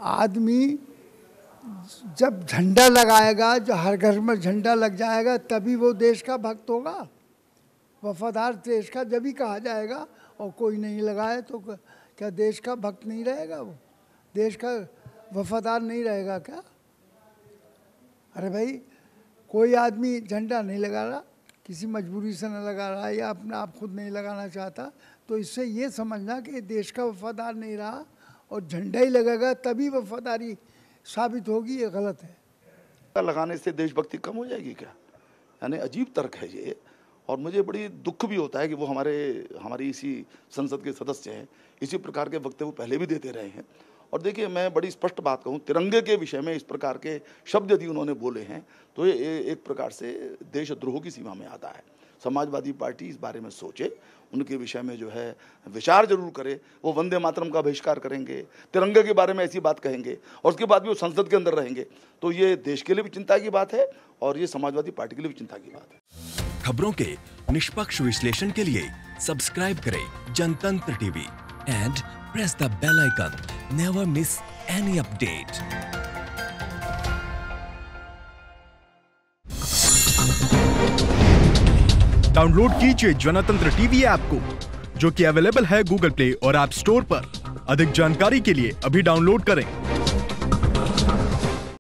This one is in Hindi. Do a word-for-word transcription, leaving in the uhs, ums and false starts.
आदमी जब झंडा लगाएगा, जो हर घर में झंडा लग जाएगा, तभी वो देश का भक्त होगा। वफादार देश का जब ही कहा जाएगा, और कोई नहीं लगाए तो क्या देश का भक्त नहीं रहेगा? वो देश का वफादार नहीं रहेगा क्या? अरे भाई, कोई आदमी झंडा नहीं लगा रहा, किसी मजबूरी से न लगा रहा है या अपने आप खुद नहीं लगाना चाहता, तो इससे ये समझना कि देश का वफादार नहीं रहा और झंडा ही लगेगा तभी वफादारी साबित होगी, ये गलत है। लगाने से देशभक्ति कम हो जाएगी क्या? यानी अजीब तर्क है ये, और मुझे बड़ी दुख भी होता है कि वो हमारे हमारी इसी संसद के सदस्य हैं, इसी प्रकार के वक्तव्य वो पहले भी देते रहे हैं। और देखिए, मैं बड़ी स्पष्ट बात कहूँ, तिरंगे के विषय में इस प्रकार के शब्द यदि उन्होंने बोले हैं तो ये एक प्रकार से देशद्रोह की सीमा में आता है। समाजवादी पार्टी इस बारे में सोचे, उनके विषय में जो है विचार जरूर करे। वो वंदे मातरम का बहिष्कार करेंगे, तिरंगे के बारे में ऐसी बात कहेंगे, और उसके बाद भी वो संसद के अंदर रहेंगे, तो ये देश के लिए भी चिंता की बात है और ये समाजवादी पार्टी के लिए भी चिंता की बात है। खबरों के निष्पक्ष विश्लेषण के लिए सब्सक्राइब करें Jantantra TV and press the bell icon. Never miss any update. Download कीजिए जनतंत्र टीवी ऐप को, जो कि अवेलेबल है गूगल प्ले और ऐप स्टोर पर। अधिक जानकारी के लिए अभी डाउनलोड करें।